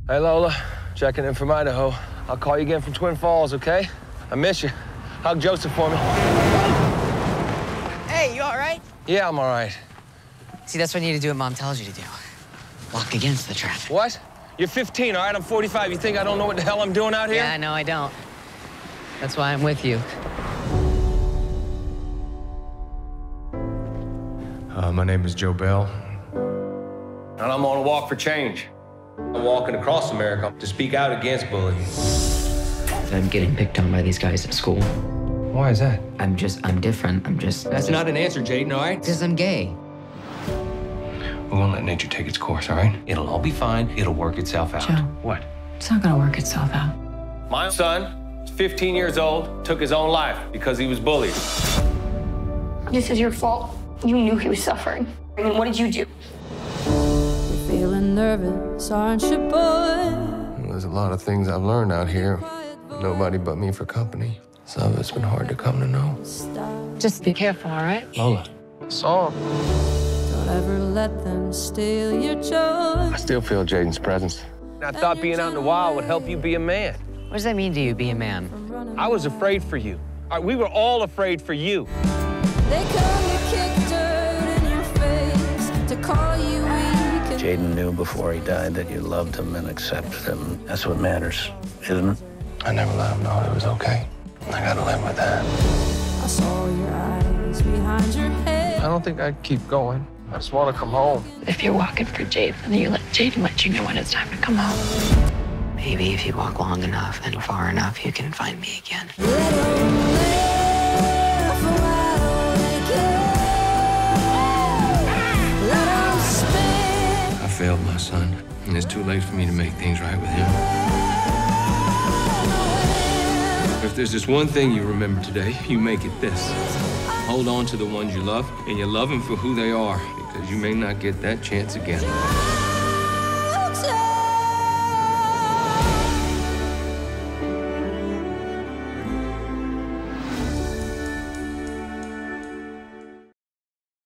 Hey, Lola. Checking in from Idaho. I'll call you again from Twin Falls, okay? I miss you. Hug Joseph for me. Hey, you all right? Yeah, I'm all right. See, that's what you need to do what Mom tells you to do. Walk against the traffic. What? You're 15, all right? I'm 45. You think I don't know what the hell I'm doing out here? Yeah, no, I don't. That's why I'm with you. My name is Joe Bell. And I'm on a walk for change. I'm walking across America to speak out against bullying. I'm getting picked on by these guys at school. Why is that? I'm different. That's not an answer, Jaden, all right? Because I'm gay. We're gonna let nature take its course, all right? It'll all be fine. It'll work itself out. Joe. What? It's not gonna work itself out. My son is 15 years old, took his own life because he was bullied. This is your fault. You knew he was suffering. And what did you do? You're feeling nervous, aren't you, boy? There's a lot of things I've learned out here. Nobody but me for company. Some of it's been hard to come to know. Just be careful, all right? Lola, saw him. Don't ever let them steal your joy. I still feel Jaden's presence. I thought being out in the wild would help you be a man. What does that mean to you, be a man? I was afraid for you. We were all afraid for you. They come to kick dirt in your face, to call you weak. Jaden knew before he died that you loved him and accepted him. That's what matters, isn't it? I never let him know it was okay. I gotta live with that. I saw your eyes behind your head. I don't think I'd keep going. I just want to come home. If you're walking for Jaden, you let Jaden let you know when it's time to come home. Maybe if you walk long enough and far enough, you can find me again. I failed my son, and it's too late for me to make things right with him. If there's just one thing you remember today, you make it this. Hold on to the ones you love, and you love them for who they are, because you may not get that chance again.